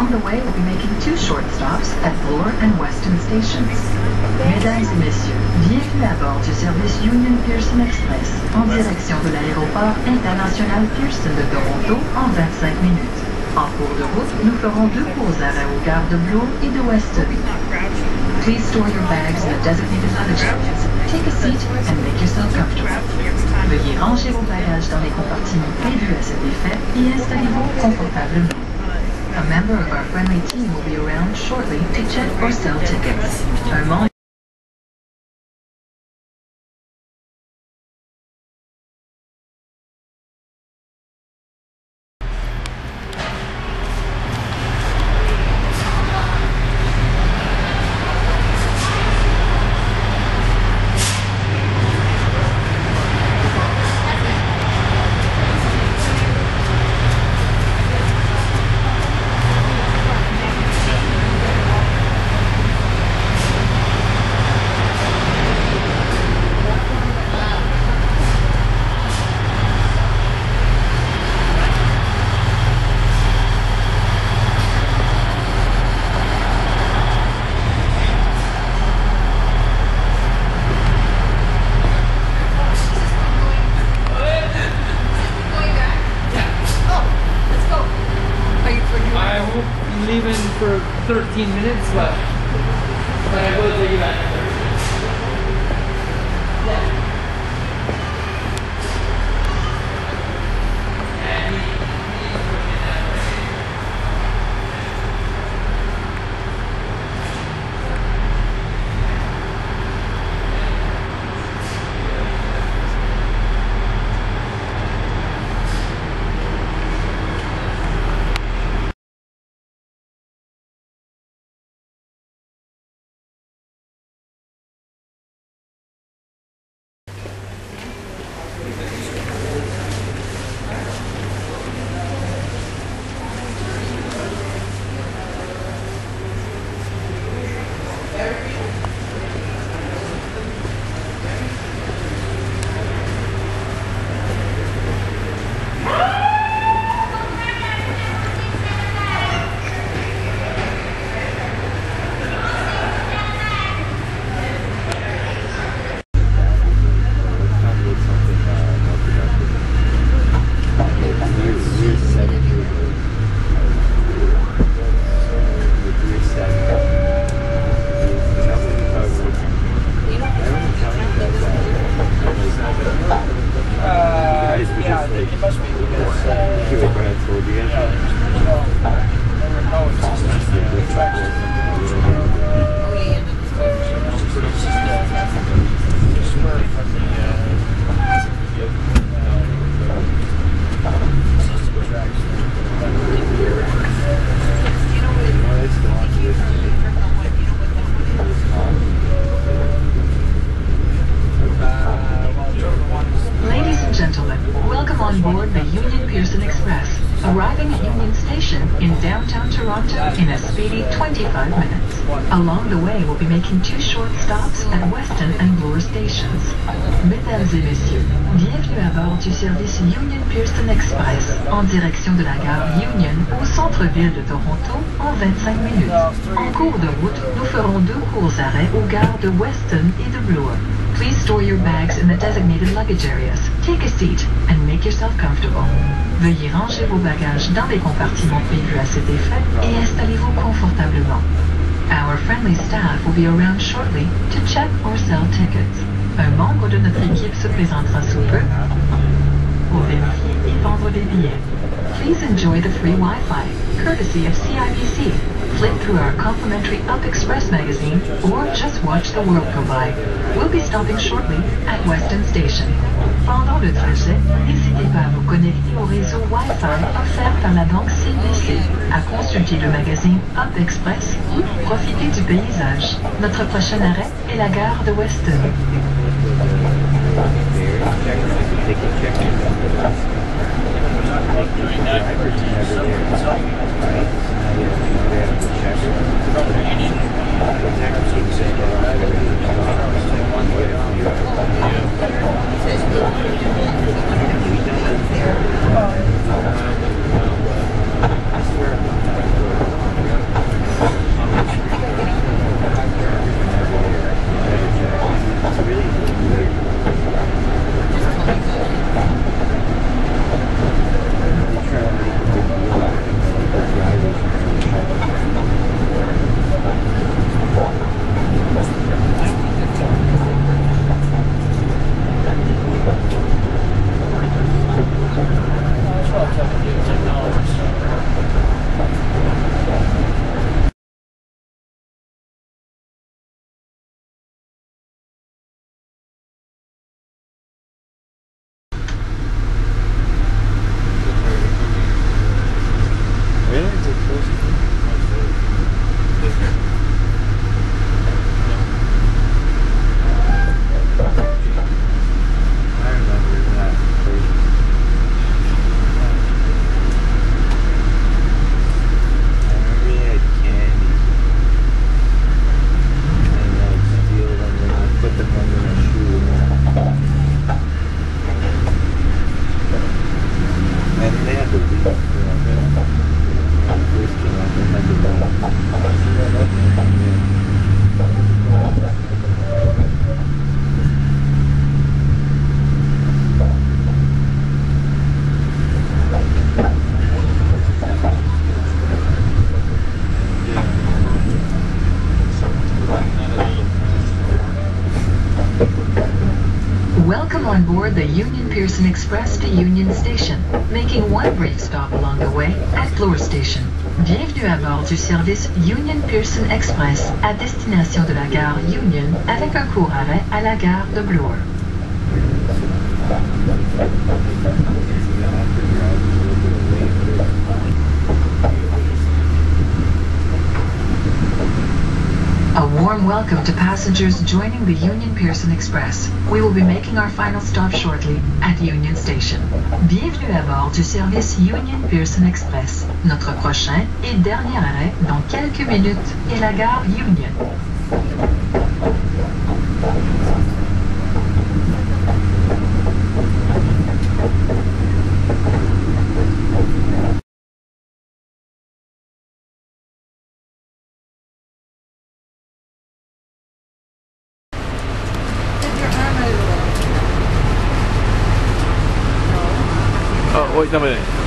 Along the way, we'll be making 2 short stops at Bloor and Weston stations. Mesdames et messieurs, bienvenue à bord du service Union Pearson Express en direction de l'aéroport international Pearson de Toronto en 25 minutes. En cours de route, nous ferons 2 courts arrêts aux gares de Bloor et de Weston. Please store your bags in the designated luggage areas. Take a seat and make yourself comfortable. Veuillez ranger vos bagages dans les compartiments prévus à cet effet et installez-vous confortablement. A member of our friendly team will be around shortly to check or sell tickets. Un membre leaving for 13 minutes left. But I will take you back. On board the Union Pearson Express, arriving at Union Station in downtown Toronto in a speedy 25 minutes. Along the way, we'll be making 2 short stops at Weston and Bloor stations. Mesdames et messieurs, bienvenue à bord du service Union Pearson Express en direction de la gare Union au centre-ville de Toronto en 25 minutes. En cours de route, nous ferons 2 courts arrêts aux gares de Weston et de Bloor. Please store your bags in the designated luggage areas. Take a seat and make yourself comfortable. Veuillez ranger vos bagages dans les compartiments prévus à cet effet et installez-vous confortablement. Our friendly staff will be around shortly to check or sell tickets. Un membre de notre équipe se présentera sous peu pour vérifier et vendre des billets. Please enjoy the free Wi-Fi, courtesy of CIBC. Flip through our complimentary Up Express magazine or just watch the world go by. We'll be stopping shortly at Weston Station. Pendant le trajet, n'hésitez pas à vous connecter au réseau Wi-Fi offert par la banque CIBC, à consulter le magazine Up Express ou profiter du paysage. Notre prochain arrêt est la gare de Weston. Welcome on board the Union Pearson Express to Union Station, making one brief stop along the way at Bloor Station. Bienvenue à bord du service Union Pearson Express à destination de la gare Union avec un court arrêt à la gare de Bloor. A warm welcome to passengers joining the Union Pearson Express. We will be making our final stop shortly at Union Station. Bienvenue à bord du service Union Pearson Express. Notre prochain et dernier arrêt dans quelques minutes est la gare Union. Wait a minute.